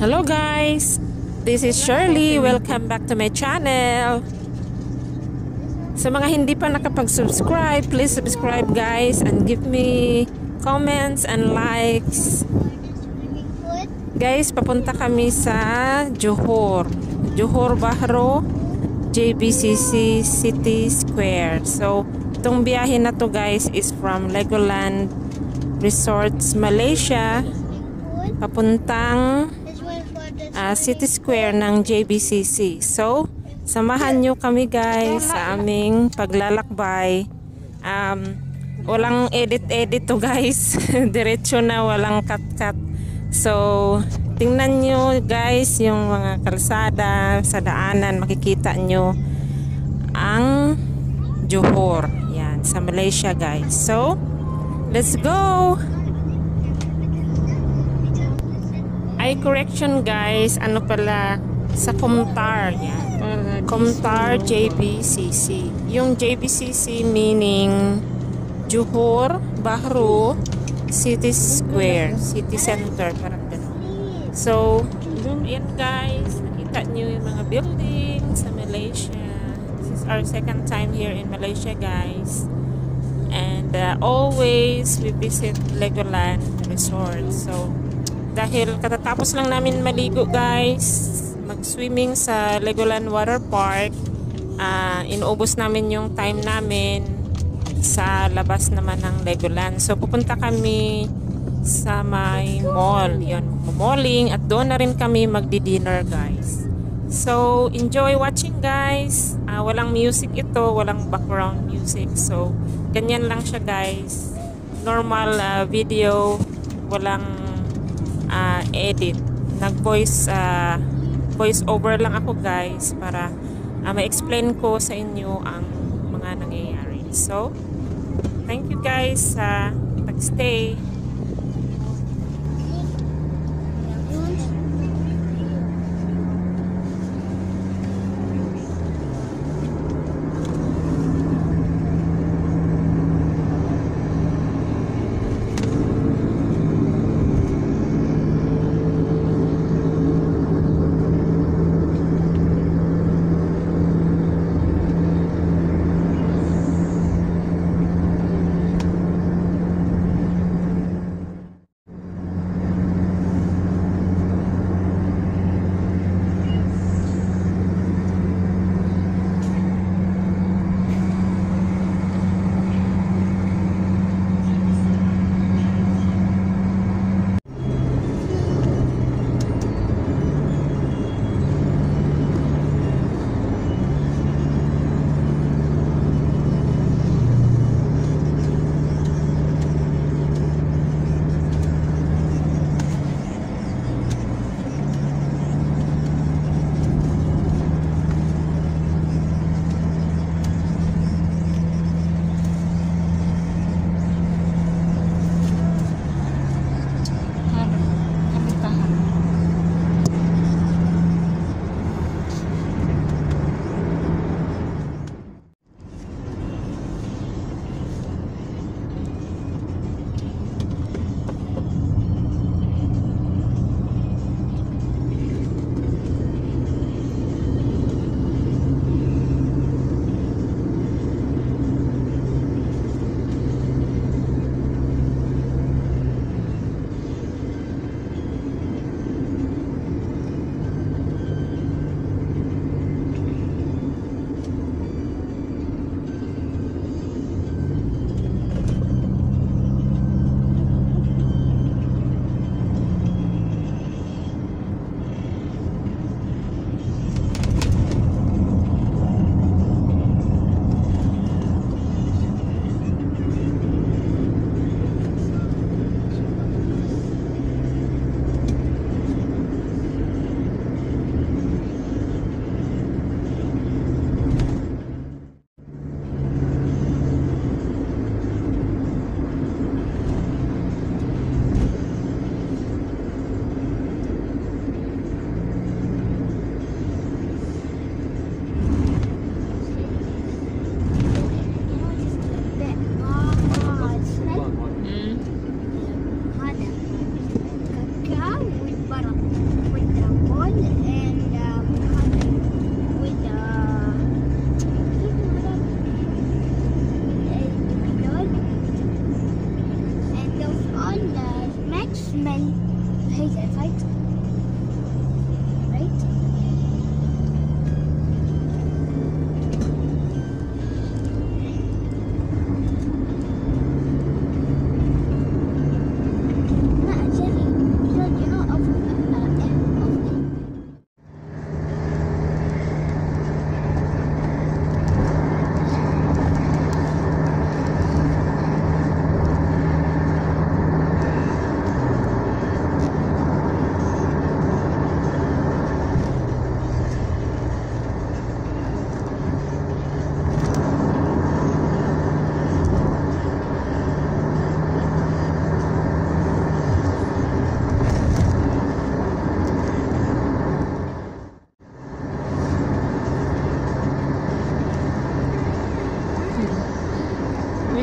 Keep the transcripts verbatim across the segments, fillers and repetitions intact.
Hello guys, this is Shirley. Welcome back to my channel. Sa mga hindi pa nakapag-subscribe, please subscribe guys and give me comments and likes. Guys, papunta kami sa Johor. Johor Bahru, J B C C City Square. So, itong biyahe na to guys is from Legoland Resorts, Malaysia, papuntang uh, City Square ng J B C C. So, samahan nyo kami guys sa aming paglalakbay. Um, walang edit-edit to guys. Diretso na, walang cut-cut. So, tingnan nyo guys yung mga kalsada sa daanan. Makikita nyo ang Johor. Yan, sa Malaysia guys. So, let's go! Ay, correction guys. Ano pala? Sa Komtar. Yan. Komtar J B C C. Yung J B C C meaning Johor Bahru City Square, City Center, parang gano'n. So, yan guys, nakita nyo yung mga buildings sa Malaysia. This is our second time here in Malaysia guys. And uh, always we visit Legoland Resort. So, dahil katatapos lang namin maligo guys, mag-swimming sa Legoland Water Park, uh, inuubos namin yung time namin sa labas naman ng Legoland. So, pupunta kami sa may mall. Yun, malling. At doon na rin kami magdi-dinner, guys. So, enjoy watching, guys. Uh, walang music ito. Walang background music. So, ganyan lang siya, guys. Normal uh, video. Walang uh, edit. Nag-voice uh, voice over lang ako, guys. Para uh, ma-explain ko sa inyo ang mga nangyayari. So, thank you guys sa uh, pag-stay.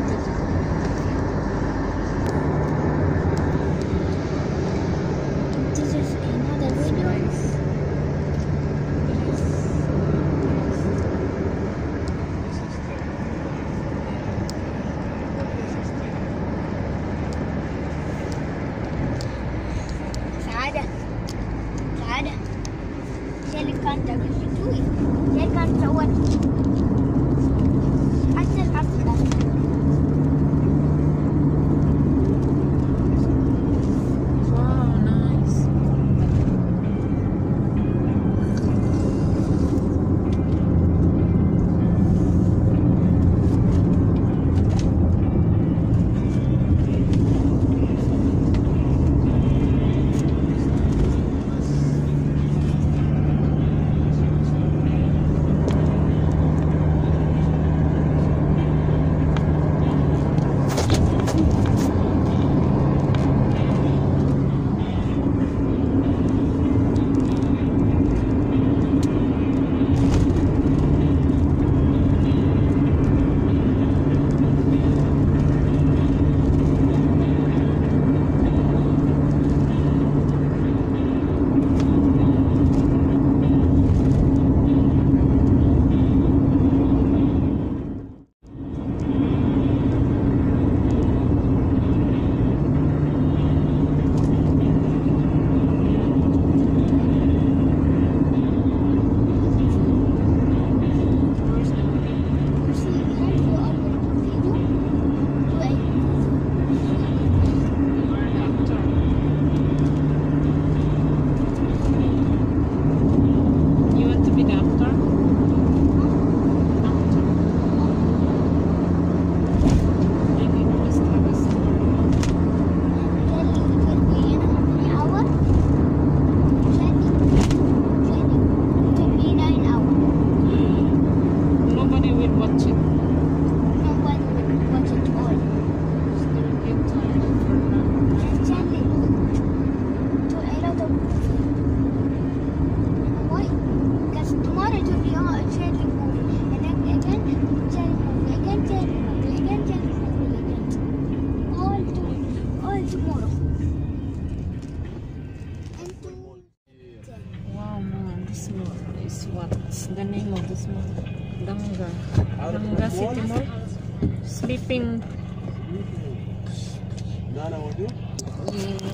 This is another video. Saada, Saada. Shirley can't do it. Shirley can't show it. I said after that. Wow, nice. You want to be the actor? Maybe we just have a story. Shirley will be in how many hours? Shirley, Shirley will be nine hours. Nobody will watch it. No one will watch it all. Still get tired for now. Shirley, to a lot of movie. Why? Because tomorrow it will be on Shirley movie, and then again Shirley movie, again Shirley movie, again Shirley movie, again. All to all tomorrow. And to Wow, man, this mall is what's the name of this mall? Danga. Danga City Mall. Sleeping. Nana, what do? Yeah.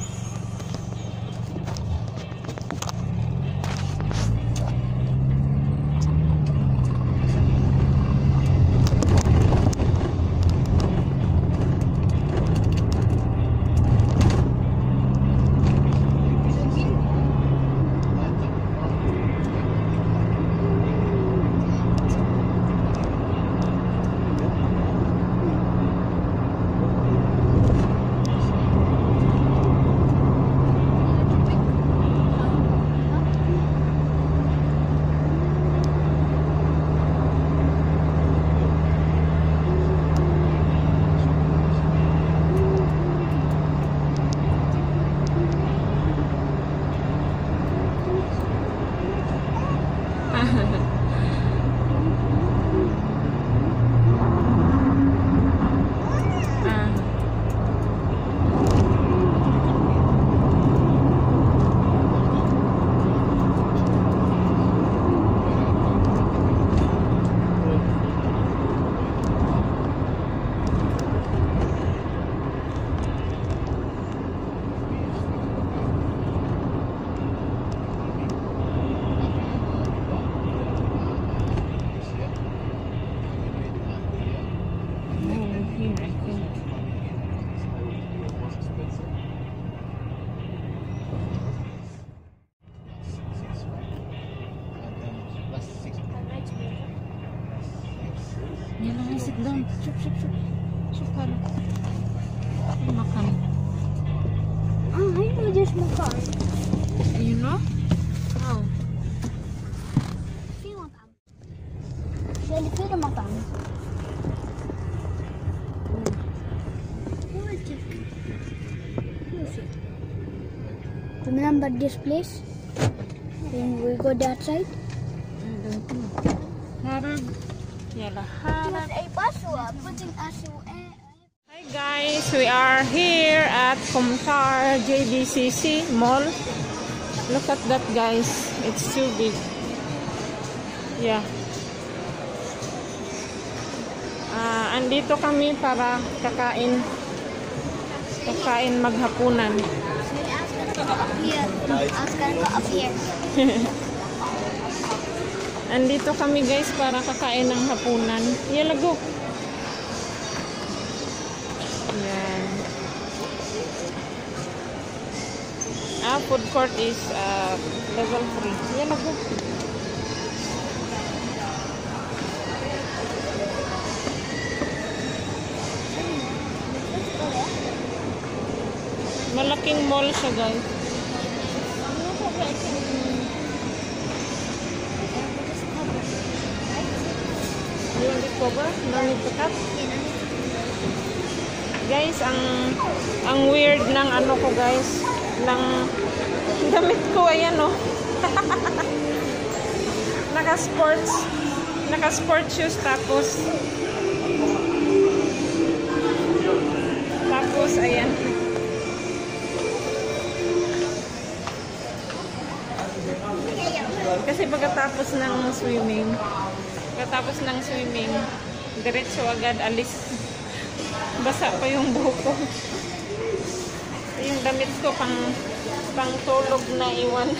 Yan, sit down. Sup, sup, sup. Sup ka na. Makan. Ah, I know this makan. You know? How? Feel makan. Shirley, feel makan. Who is it? Who is it? Remember this place? When we go that side? I don't know. Harag, Niya It lahat. was a basua putting asu eh. Hi guys, we are here at Kumtar J B C C Mall. Look at that guys, it's too big. Yeah. Ah, andito kami para kakain kakain maghapunan. Here, I was gonna go up here. Andito kami guys para kakain ng hapunan. Yalago. Yan. Ah, food court is uh, level three. Yalago. Malaking mall siya guys. You want it cover? No need to cut? Guys, ang ang weird ng ano ko guys, ng damit ko, ayan oh. Naka-sports, naka-sports shoes tapos tapos ayan. Kasi pagkatapos ng swimming, pagkatapos ng swimming, diretso agad alis. Basa pa yung buhok ko. Yung damit ko pang pang tulog na iwan.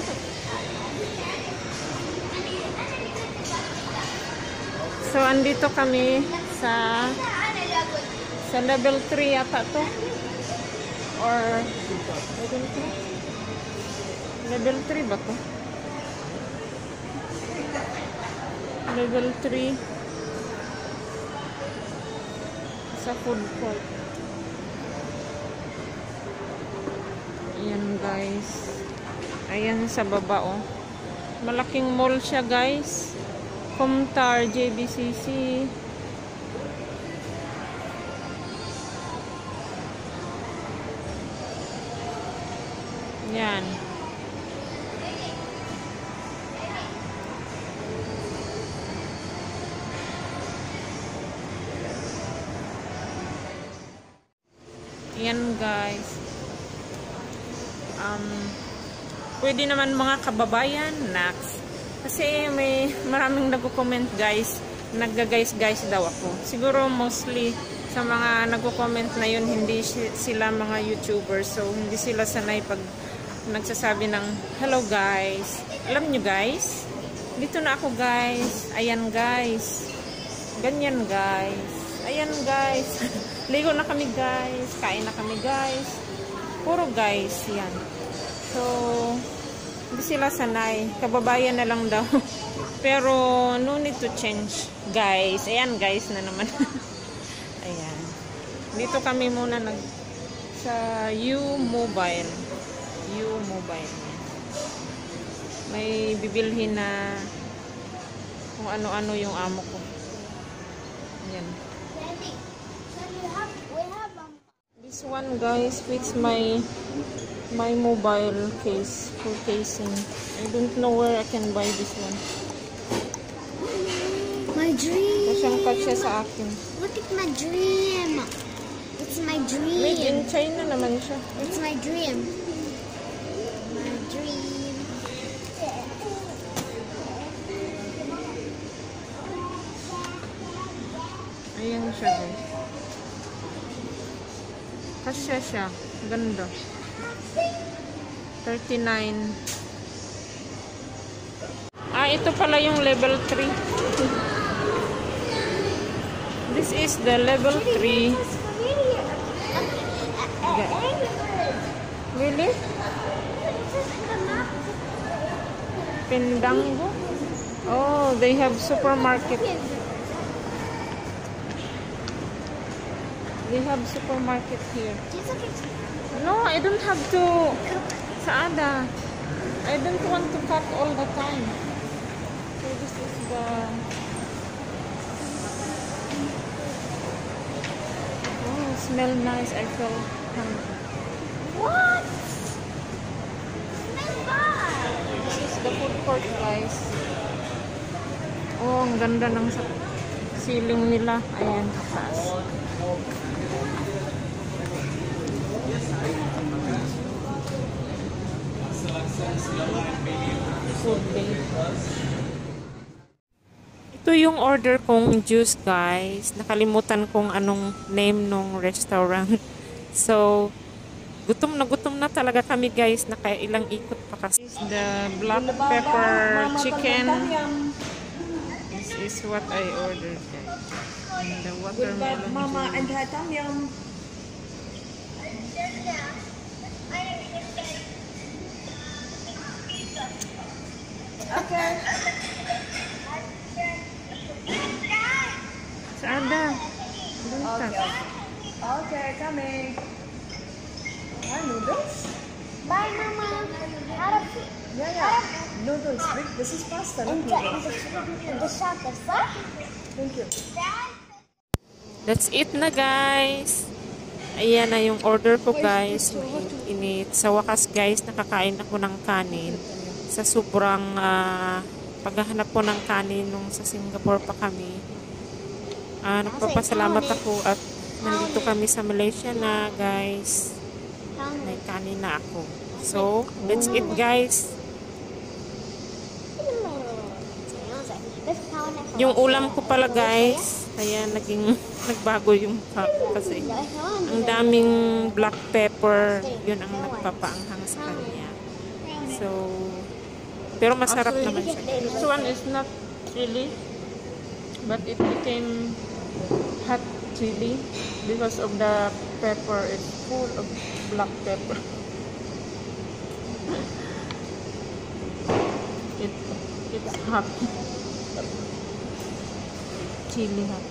So andito kami sa sa level three yata to. Or level three? Level three ba to? Level three sa food court. Ayan guys. Ayan sa baba oh. Malaking mall siya guys. Kumtar J B C C. Yan. Yan guys. Um, pwede naman mga kababayan, Nax. Kasi may maraming nagko-comment guys. Nagga-guys guys daw ako. Siguro mostly sa mga nagko-comment na yun, hindi sila mga YouTubers. So hindi sila sanay pag nagsasabi ng hello guys. Alam nyo guys, dito na ako guys. Ayan guys. Ganyan guys. Ayan guys. Ligo na kami guys. Kain na kami guys. Puro guys. Yan. So, hindi sila sanay. Kababayan na lang daw. Pero, no need to change. Guys. Ayan guys na naman. Ayan. Dito kami muna nag sa U-Mobile. U-Mobile. May bibilhin na kung ano-ano yung amo ko. Ayan. This one guys fits my my mobile case for casing. I don't know where I can buy this one. My dream. Kasyang kasya sa akin. Look at my dream. It's my dream. Made in China naman siya. It's my dream. My dream. Ayan siya guys. Kasya siya. Ganda. thirty-nine. Ah, ito pala yung level three. This is the level three. Really? Pendango? Oh, they have supermarket. They have supermarket here. No, I don't have to. Saada. I don't want to cut all the time. So this is the. Oh, smell nice. I feel hungry. What? Smell bad. This is the food court, guys. Oh, ang ganda ng sa ceiling nila. Ayan, kataas. Food day. Ito yung order kong juice, guys. Nakalimutan kong anong name nung restaurant. So, gutom na gutom na talaga kami, guys. Nakailang ikot pa kasi. The black pepper chicken. This is what I ordered, guys. And the watermelon Mama and juice. her tom yum. Okay. Saan na? Okay. Okay, coming. Ah, noodles? Bye, Mama. Arab. Yeah, yeah. Noodles. Wait, this is pasta, not And the, noodles. and the shutter, sir. Thank you. Let's eat na, guys. Ayan na yung order ko, guys. Init. Sa wakas, guys, nakakain ako ng kanin. Sa sobrang uh, paghahanap po ng kanin nung sa Singapore pa kami. Uh, nagpapasalamat ako at nandito kami sa Malaysia na, guys. May kanin na ako. So, let's eat, guys. Yung ulam ko pala, guys, kaya naging nagbago yung mukha ko kasi ang daming black pepper, yun ang nagpapaanghang sa kanya. So, pero masarap naman siya. This one is not chili, but it became hot chili because of the pepper is full of black pepper. It it's hot. Chili hot.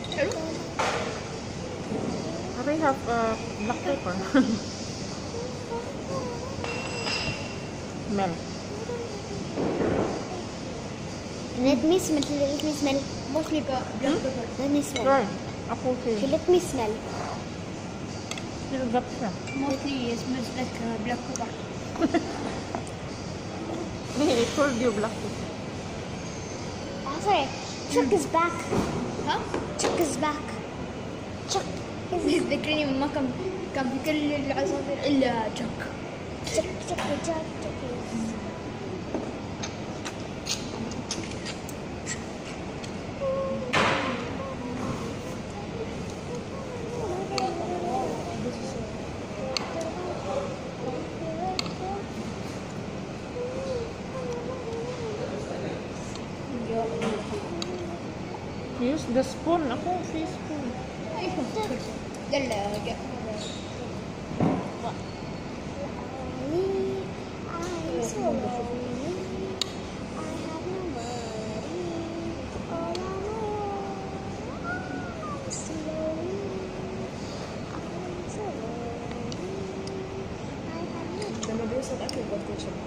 I have uh, black pepper. Smell. Let me smell. Let me smell. Mostly black pepper. Let me smell. Sure. Ako Okay, okay. let me smell. Silgap siya. Mostly it smells like uh, black pepper. I told you black pepper. Oh, sorry. Chuck is back. Huh? Chuck is back. Chuck is ذكرني ماما كان كان في كل العصافير إلا chuck. Chuck chuck chuck chuck. Use the spoon. Ako, fish spoon. يلا لما بيوصل أكل بطل شبه.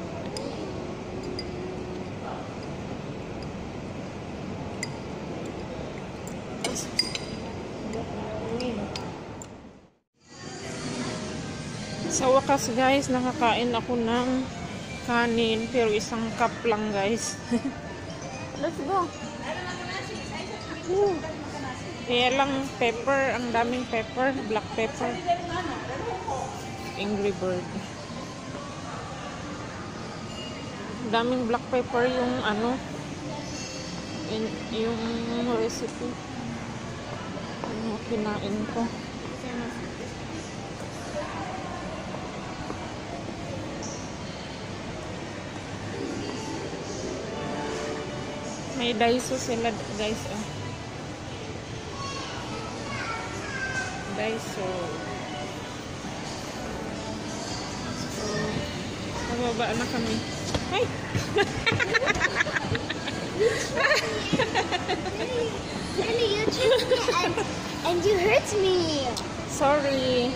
Sa wakas, guys, nakakain ako ng kanin pero isang cup lang, guys. Let's go. Woo. Kaya lang pepper, ang daming pepper, black pepper. Angry bird. Daming black pepper yung ano, in, yung recipe. Yung kinain ko. May daiso sila, guys. Oh. Daiso. So, nababa na kami. Ay! Really, you tricked me and, and you hurt me. Sorry.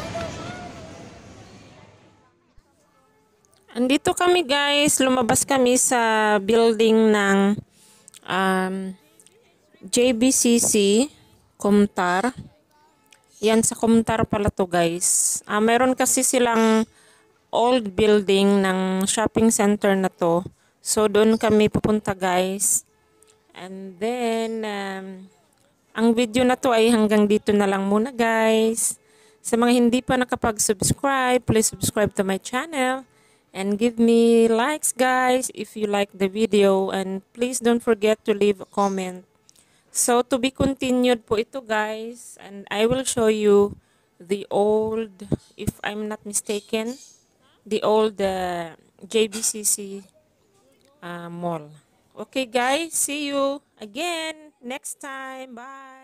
Andito kami, guys. Lumabas kami sa building ng um, J B C C Kumtar. Yan sa Kumtar pala to, guys. Uh, meron kasi silang old building ng shopping center na to. So, doon kami pupunta, guys. And then, um, Ang video na to ay hanggang dito na lang muna guys. Sa mga hindi pa nakapag-subscribe, please subscribe to my channel. And give me likes guys if you like the video. And please don't forget to leave a comment. So to be continued po ito guys. And I will show you the old, if I'm not mistaken, the old uh, J B C C uh, mall. Okay guys, see you again next time. Bye.